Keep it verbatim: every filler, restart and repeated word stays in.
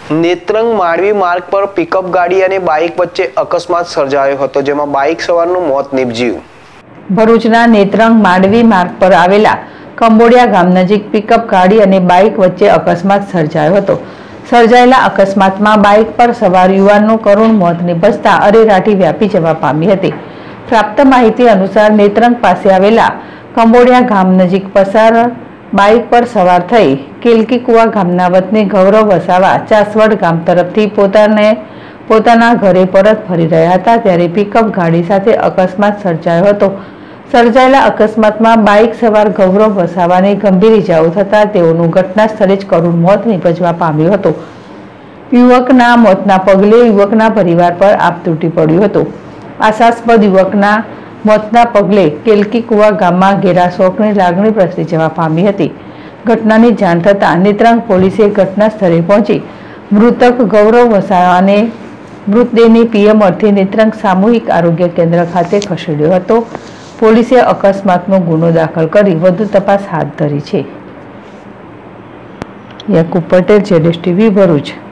નેત્રંગ માંડવી માર્ગ પર પિકઅપ ગાડી અને બાઇક વચ્ચે અકસ્માત સર્જાયો હતો, જેમાં બાઇક સવારનું મોત નીપજ્યું. ભરૂચના નેત્રંગ માંડવી માર્ગ પર આવેલા કંબોડિયા ગામ નજીક પિકઅપ ગાડી અને બાઇક વચ્ચે અકસ્માત સર્જાયો હતો. સર્જાયેલા અકસ્માતમાં બાઇક પર સવાર યુવાનનું કરુણ મોત નીપજતા અરેરાટી વ્યાપી જવા પામી હતી. પ્રાપ્ત માહિતી અનુસાર નેત્રંગ પાસે આવેલા કંબોડિયા ગામ નજીક પસાર બાઇક પર સવાર થઈ કેલકીકુવા ગામના વતની ગૌરવ વસાવા ચાસવડ ગામ તરફથી પોતાને પોતાના ઘરે પરત ફરી રહ્યા હતા, ત્યારે પિકઅપ ગાડી સાથે અકસ્માત સર્જાયો હતો. સર્જાયેલા અકસ્માતમાં બાઇક સવાર ગૌરવ વસાવાને ગંભીર ઇજાઓ થતા તેઓનું ઘટના સ્થળે જ કરુણ મોત નીપજવા પામ્યું હતું. યુવકના મોતના પગલે યુવકના પરિવાર પર આપ તૂટી પડ્યું હતું. આશાસ્પદ યુવકના મોતના પગલે કેલકીકુવા ગામમાં ઘેરા શોકની લાગણી પ્રસરી જવા પામી હતી. ઘટનાની જાણ થતાં નેત્રંગ પોલીસે ઘટના સ્થળે પહોંચી મૃતક ગૌરવ વસાવાને મૃતદેહની પીએમ અર્થે નેત્રંગ સામૂહિક આરોગ્ય કેન્દ્ર ખાતે ખસેડ્યો હતો. પોલીસે અકસ્માતનો ગુનો દાખલ કરી વધુ તપાસ હાથ ધરી છે. યાકુબ પટેલ, જેડેશ ટીવી, ભરૂચ.